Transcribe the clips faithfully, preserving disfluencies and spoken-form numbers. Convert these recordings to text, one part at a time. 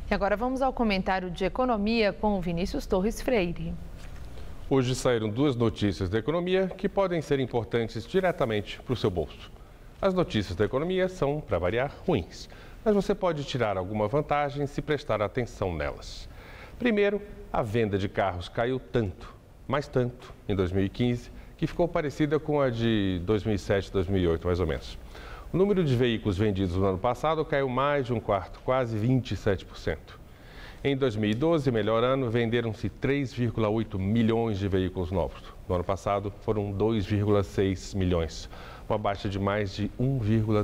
E agora vamos ao comentário de economia com o Vinícius Torres Freire. Hoje saíram duas notícias da economia que podem ser importantes diretamente para o seu bolso. As notícias da economia são, para variar, ruins, mas você pode tirar alguma vantagem se prestar atenção nelas. Primeiro, a venda de carros caiu tanto, mais tanto, em dois mil e quinze, que ficou parecida com a de dois mil e sete, dois mil e oito, mais ou menos. O número de veículos vendidos no ano passado caiu mais de um quarto, quase vinte e sete por cento. Em dois mil e doze, melhor ano, venderam-se três vírgula oito milhões de veículos novos. No ano passado, foram dois vírgula seis milhões, uma baixa de mais de um vírgula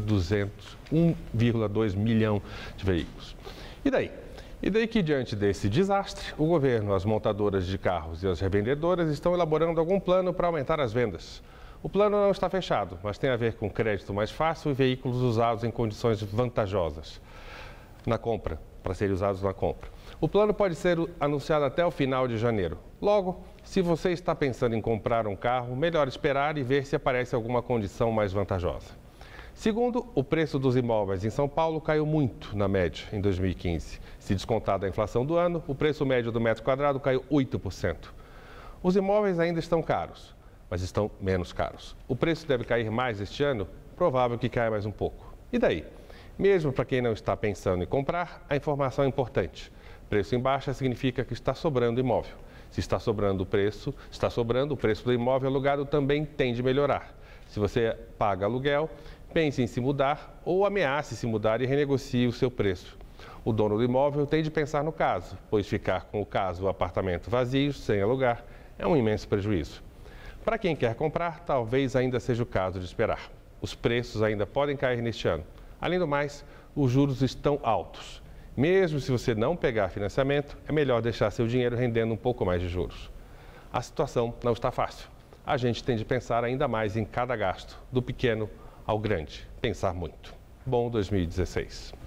dois milhão de veículos. E daí? E daí que, diante desse desastre, o governo, as montadoras de carros e as revendedoras estão elaborando algum plano para aumentar as vendas. O plano não está fechado, mas tem a ver com crédito mais fácil e veículos usados em condições vantajosas na compra, para serem usados na compra. O plano pode ser anunciado até o final de janeiro. Logo, se você está pensando em comprar um carro, melhor esperar e ver se aparece alguma condição mais vantajosa. Segundo, o preço dos imóveis em São Paulo caiu muito na média em dois mil e quinze. Se descontada a inflação do ano, o preço médio do metro quadrado caiu oito por cento. Os imóveis ainda estão caros, mas estão menos caros. O preço deve cair mais este ano? Provável que caia mais um pouco. E daí? Mesmo para quem não está pensando em comprar, a informação é importante. Preço em baixa significa que está sobrando imóvel. Se está sobrando o preço, está sobrando o preço do imóvel alugado também tende a melhorar. Se você paga aluguel, pense em se mudar ou ameace se mudar e renegocie o seu preço. O dono do imóvel tem de pensar no caso, pois ficar com o caso o apartamento vazio, sem alugar, é um imenso prejuízo. Para quem quer comprar, talvez ainda seja o caso de esperar. Os preços ainda podem cair neste ano. Além do mais, os juros estão altos. Mesmo se você não pegar financiamento, é melhor deixar seu dinheiro rendendo um pouco mais de juros. A situação não está fácil. A gente tem de pensar ainda mais em cada gasto, do pequeno ao grande. Pensar muito. Bom dois mil e dezesseis.